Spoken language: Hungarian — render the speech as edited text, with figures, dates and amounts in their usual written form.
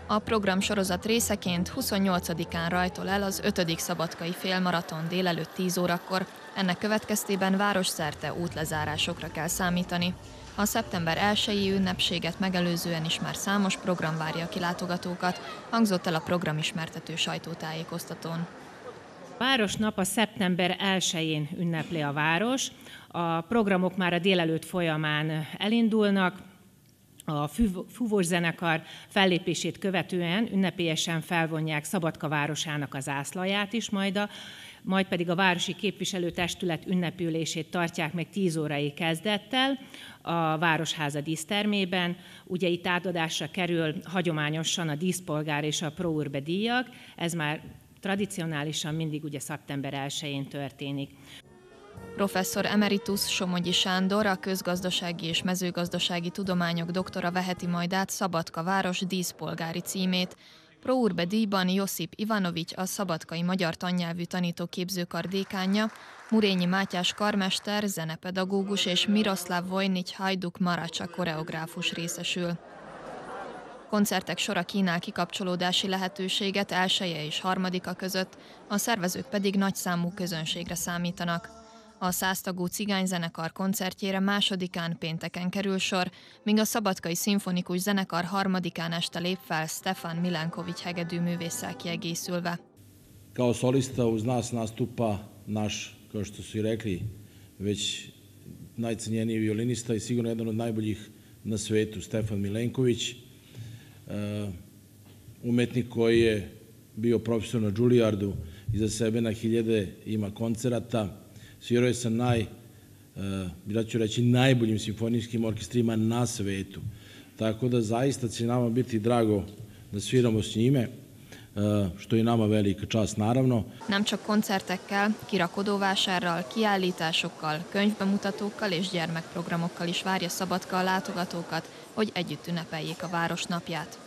A program sorozat részeként 28-án rajtol el az 5. szabadkai félmaraton délelőtt 10 órakor, ennek következtében városszerte útlezárásokra kell számítani. A szeptember 1-i ünnepséget megelőzően is már számos program várja a kilátogatókat, hangzott el a programismertető sajtótájékoztatón. A Városnap a szeptember 1-én ünnepli a város. A programok már a délelőtt folyamán elindulnak. A fúvós zenekar fellépését követően ünnepélyesen felvonják Szabadka városának az zászlaját is, majd pedig a városi képviselőtestület ünnepülését tartják meg 10 órai kezdettel a Városháza dísztermében. Ugye itt átadásra kerül hagyományosan a díszpolgár és a Pro Urbe díjak, ez már tradicionálisan mindig ugye szeptember 1-én történik. Professzor emeritus Somogyi Sándor, a közgazdasági és mezőgazdasági tudományok doktora veheti majd át Szabadka város díszpolgári címét. Pro Urbe díjban Josip Ivanovics, a szabadkai magyar tannyelvű tanítóképzőkar dékánja, Murényi Mátyás karmester, zenepedagógus és Miroslav Vojnics Hajduk Maracsa koreográfus részesül. Koncertek sora kínál kikapcsolódási lehetőséget 1-e és 3-a között, a szervezők pedig nagyszámú közönségre számítanak. A 100 tagú cigányzenekar koncertjére 2-án pénteken kerül sor, míg a szabadkai szimfonikus zenekar 3-án este lép fel Stefan Milenković hegedűművésszel kiegészülve. Kao solista uz nas nastupa naš, kao što su i rekli, već najcenjeniji violinista i sigurno jedan od najboljih na svetu, Stefan Milenković, umetnik koji je bio profesor na Juilliardu, iza sebe na hiljade ima koncerata, svirao je sa ja ću reći, najboljim simfonijskim orkestrima na svetu. Tako da zaista će nama biti drago da sviramo s njime, što je nama velika čast naravno. Nem csak koncertekkel, kirakodóvásárral, kiállításokkal, könyvbemutatókkal és gyermekprogramokkal is várja Szabadka a látogatókat, hogy együtt ünnepeljék a város napját.